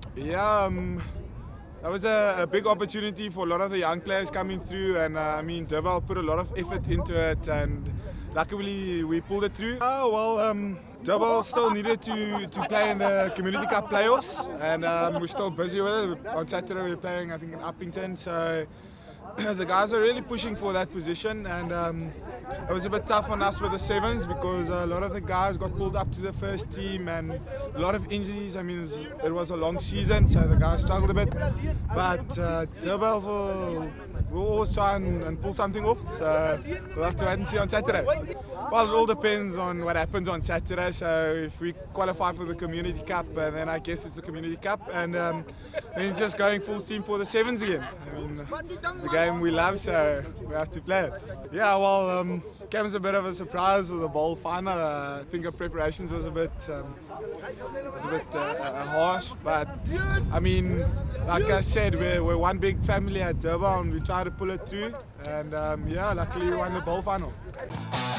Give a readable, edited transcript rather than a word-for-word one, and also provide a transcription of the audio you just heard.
Yeah, that was a big opportunity for a lot of the young players coming through, and I mean, Durban put a lot of effort into it, and luckily we pulled it through. Durban still needed to play in the Community Cup playoffs, and we're still busy with it. On Saturday we're playing, I think, in Uppington, so the guys are really pushing for that position, and it was a bit tough on us with the sevens because a lot of the guys got pulled up to the first team and a lot of injuries. I mean, it was a long season, so the guys struggled a bit. But Durban will always try and pull something off, so we'll have to wait and see on Saturday. Well, it all depends on what happens on Saturday. So if we qualify for the Community Cup, then I guess it's the Community Cup, and then just going full steam for the sevens again. I mean, it's a game we love, so we have to play it. Yeah, well, came as a bit of a surprise with the bowl final. I think our preparations was a bit harsh, but I mean, like I said, we're one big family at Durban. We try to pull it through, and yeah, luckily we won the bowl final.